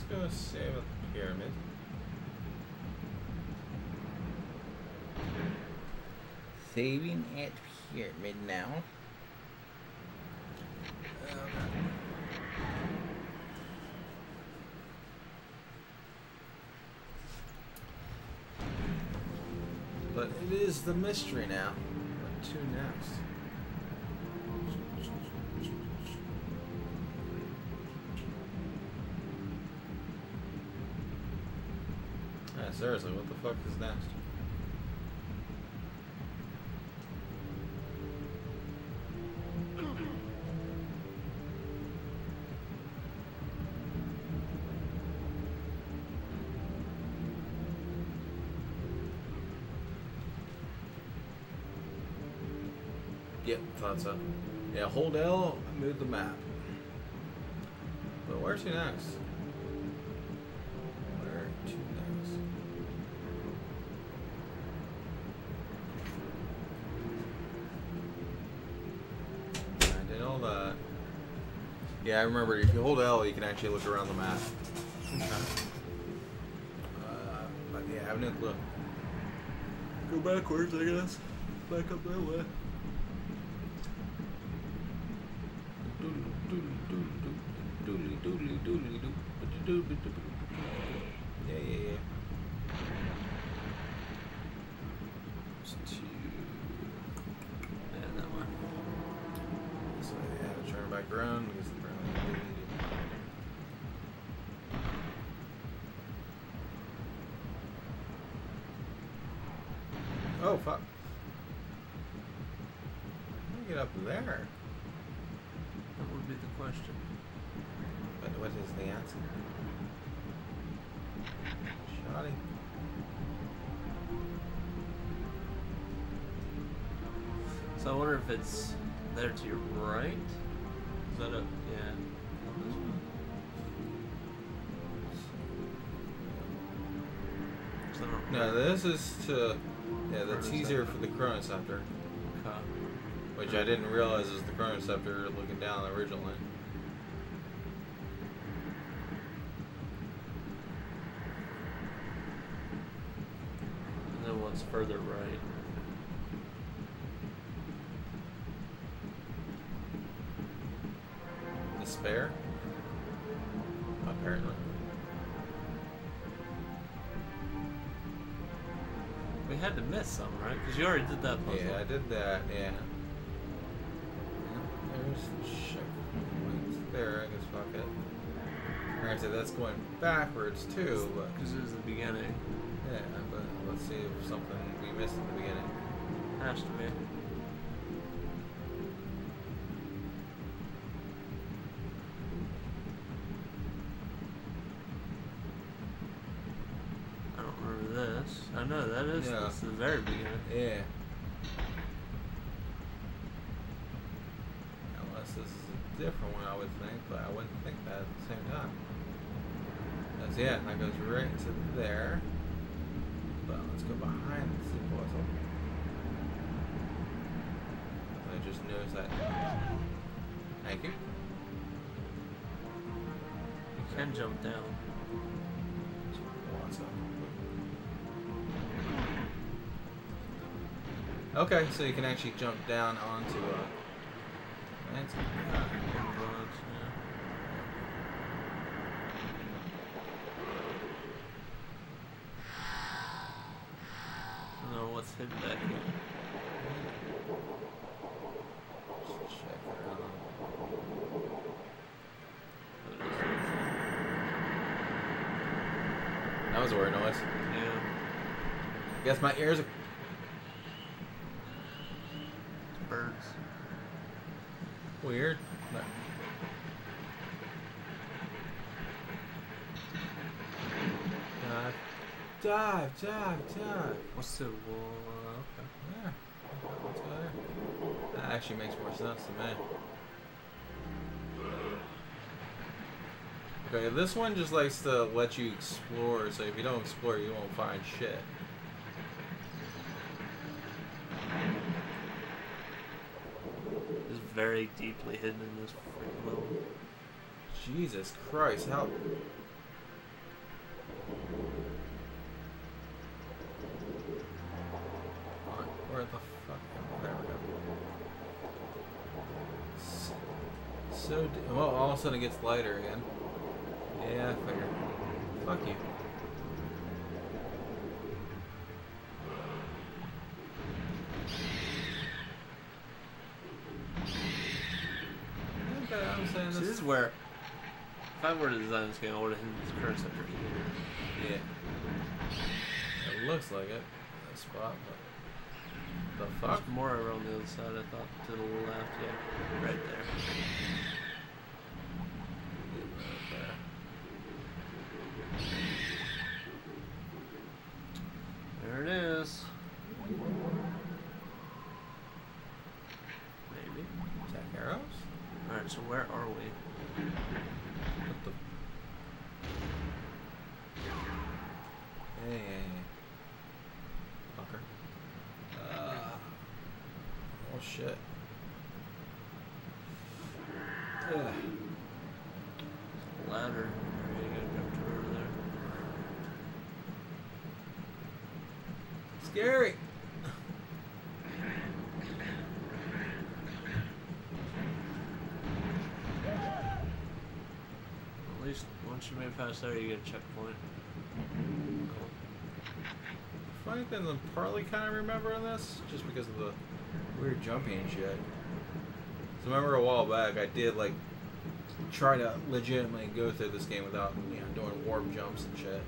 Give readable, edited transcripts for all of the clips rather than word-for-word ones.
go save at the pyramid. Saving at pyramid now. But it is the mystery now. What to next? Yeah, seriously, what the fuck is next? Yep, thought so. Yeah, hold L, move the map. But where to next? Where to next? I did all that. Yeah, I remember if you hold L, you can actually look around the map. Okay. But yeah, I have no clue. Go backwards, I guess. Back up that way. Yeah. Just to that one. So yeah, turn back around because apparently. Oh fuck! How do you get up there? That would be the question. But what is the answer? Shoddy. So I wonder if it's there to your right. Is that a yeah? This one. So I don't No, remember. this is to the teaser for the Chronoceptor, Okay. which I didn't realize is the Chronoceptor looking down originally. And then what's further right? Despair? Apparently. We had to miss some, right? Because you already did that puzzle. Yeah, I did that, yeah. There's the checkpoint there, I guess fuck it. Granted, that's going backwards too, but... Because it was the beginning. Yeah, but let's see if something we missed in the beginning. Has to be. I don't remember this. I know that is Yeah. This is the very beginning. Yeah. Unless this is a different one, I would think, but I wouldn't think that at the same time. That's it, and that goes right into there. But let's go behind the puzzle. I just noticed that. Thank you. You can jump down. What's up? Okay, so you can actually jump down onto that's, No, what's hidden back here? just check it out. That was a weird noise. Yeah. Guess my ears are... Birds. Weird. No. Dive. What's the wall? Okay. Yeah. Let's go there. That actually makes more sense to me. Okay, this one just likes to let you explore, so if you don't explore, you won't find shit. It's very deeply hidden in this freaking level. Jesus Christ, how... what the fuck? There we go. Well, all of a sudden it gets lighter again. Yeah, I figured. Fuck you. Okay, I'm saying So this is where, if I were to design this game, I would have hidden this current sector here. Yeah. It looks like it. That spot, but the fuck? There's more around the other side, I thought. To the left, yeah. Right there. There it is. Maybe. Attack arrows? Alright, so where are we? What the? Hey. Fucker. Oh shit. Ugh. Ladder. There you go, jump to over there. Scary. At least once you made it past there, you get a checkpoint. Funny thing, I'm partly kind of remembering this just because of the weird jumping and shit. So remember a while back, I did like try to legitimately go through this game without doing warp jumps and shit.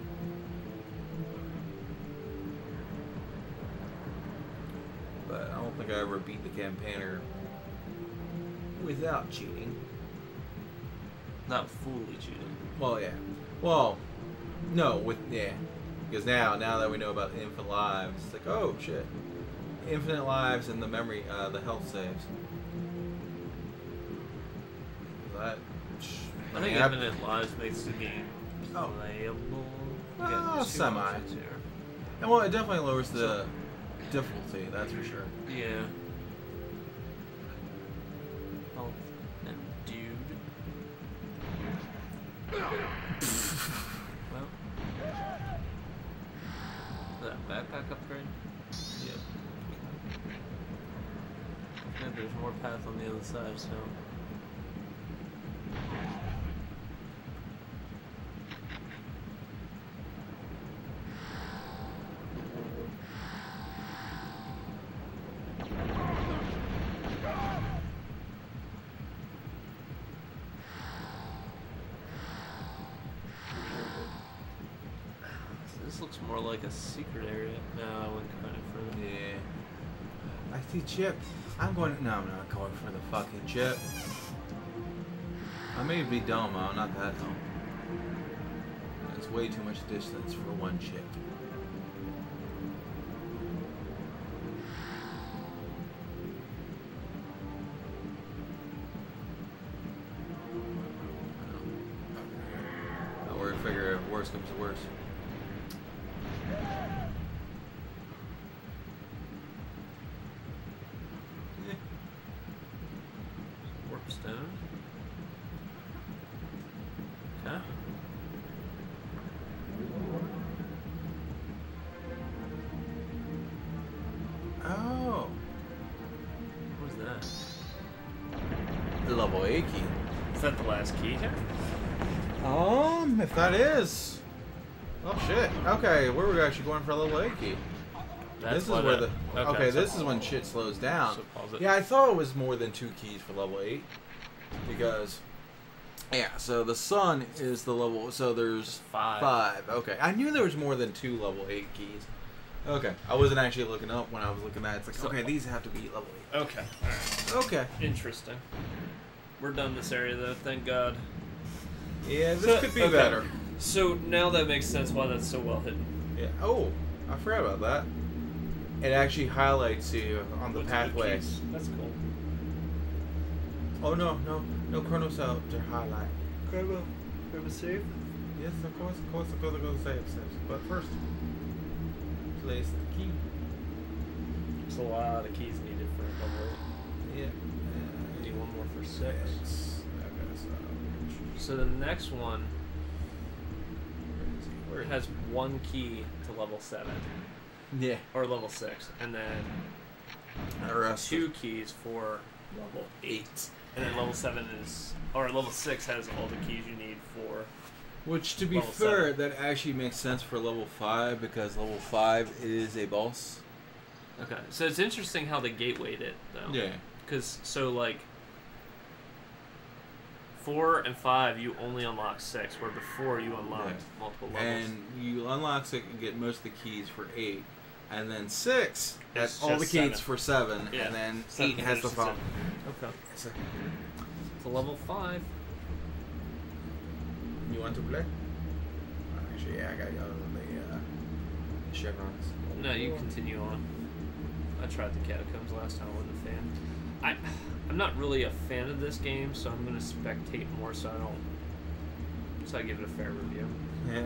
But I don't think I ever beat the campaigner without cheating. Not fully cheating. Well, yeah. Well, no, because now that we know about the infinite lives, it's like, oh shit, infinite lives and the memory, the health saves. That. I think infinite lives makes the game playable. Semi. And well, it definitely lowers the difficulty. That's for sure. Yeah. Health and dude. Well, that backpack upgrade. Yep. And there's more path on the other side, so. This looks more like a secret area. No, I wouldn't go any further. Yeah. I see Chip. I'm not going for the fucking Chip. I may be dumb, I'm not that dumb. It's way too much distance for one Chip. Or figure if worse comes to worse. Warp stone. Okay. Oh. What was that? The level 8 key. Is that the last key here? If that is. Oh shit. Okay, where were we actually going for a level 8 key? That's This is why where that- the okay. This is when shit slows down. So pause it. Yeah, I thought it was more than 2 keys for level 8 because so the sun is the level. So there's 5. Okay, I knew there was more than 2 level 8 keys. Okay, I wasn't actually looking up when I was looking at it. It's like, okay, these have to be level 8. Okay. Okay. Interesting. We're done this area though, thank God. Yeah, this could be better. So now that makes sense why that's so well hidden. Yeah. Oh, I forgot about that. It actually highlights you on the pathway. That's cool. Oh no Chrono Cell to highlight. Grab a save. Yes, of course, I'm gonna go save. But first, place the key. There's a lot of keys needed for level 8. Yeah. Need one more for 6. Okay, So the next one where is he? has 1 key to level 7. Yeah. or level 6, and then The rest 2 keys for level 8. And then level 7 or level 6 has all the keys you need for. Which, to be level fair, 7. that actually makes sense for level 5 because level 5 is a boss. Okay, so it's interesting how they gatewayed it, though. Yeah. Because, so, like, 4 and 5, you only unlock 6, where before you unlocked multiple levels. And you unlock 6 and get most of the keys for 8. And then 6 has It's all the just keys 7. for 7. Yeah. And then 7 8 has the finishes phone. it. Okay. So level 5. You want to play? Actually, yeah, I got you out of the chevrons. No, you continue on. I tried the catacombs last time. I wasn't a fan. I'm not really a fan of this game, so I'm gonna spectate more, so I give it a fair review. Yeah.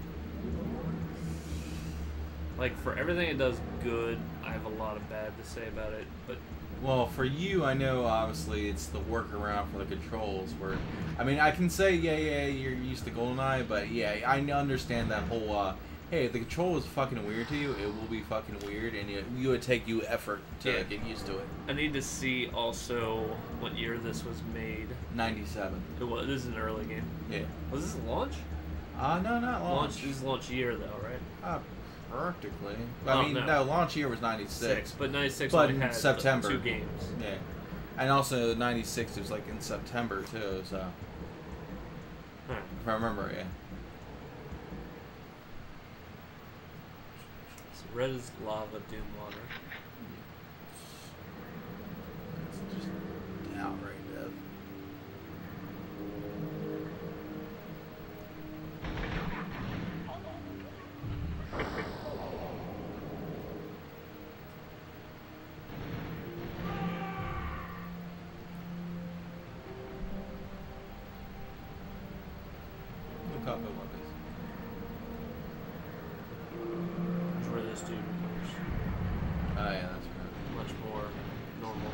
Like, for everything it does good, I have a lot of bad to say about it, but Well, for you, I know obviously it's the workaround for the controls. Where, I mean, I can say you're used to GoldenEye, but yeah, I understand that whole. Hey, if the control is fucking weird to you, it will be fucking weird, and you would take you effort to get used to it. I need to see also what year this was made. 97. It was. This is an early game. Yeah. Was this launch? No, not launch. This is launch year though, right? Practically. Oh, I mean, no, launch year was 96. But 96 But only in had September. 2 games. Yeah. And also 96 was like in September too, so. Huh. If I remember, yeah. So red is lava, doom water. It's just outright death. Look up at what this. That's where this dude becomes Oh yeah, that's right. much more normal.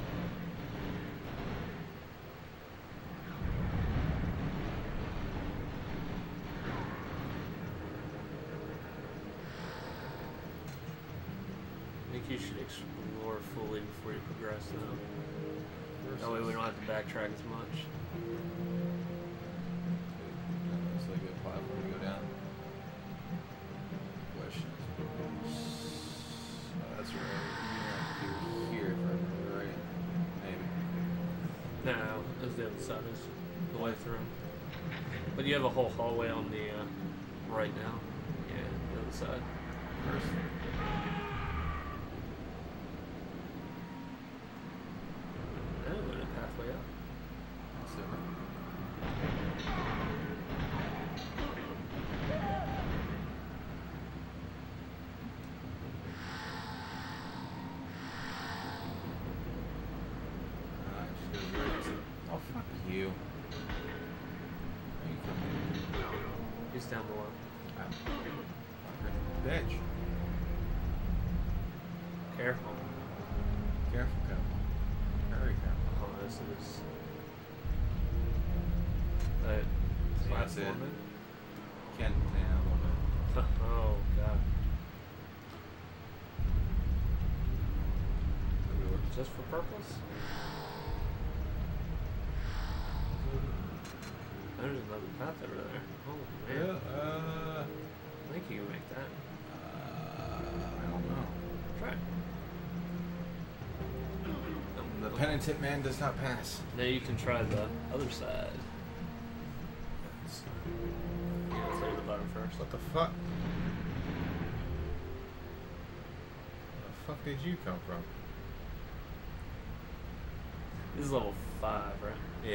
I think you should explore fully before you progress, though. That way we don't have to backtrack as much. Looks like a platform to go down. Question is, that's right. You're here for right? Maybe. No, as the other side is the way through. But you have a whole hallway on the right now. Yeah, the other side. First. Oh, we're in a pathway up. That's it, right? Just goes right to. Oh fuck you. Where you coming? He's down below. Fucker. Bitch. Careful. Careful, careful. Very careful. Oh, this is. That That's it. platforming? Can't yeah, a little bit. Oh, God. Maybe works. Just for purpose? There's another path over there. Oh, man. Yeah, I think you can make that. I don't know. Try. The penitent man does not pass. Now you can try the other side. Yeah, let's go to the bottom first. What the fuck? Where the fuck did you come from? This is level 5, right? Yeah.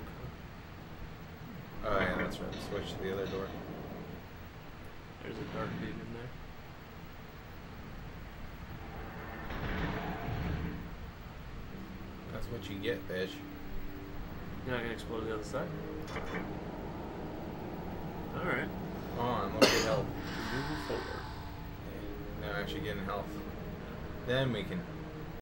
Oh yeah, that's right. Switch to the other door. There's a dark dude in there. That's what you get, bitch. You're not gonna explode the other side? Alright. Come on, look at health. Moving forward. Yeah. Now actually getting health. Then we can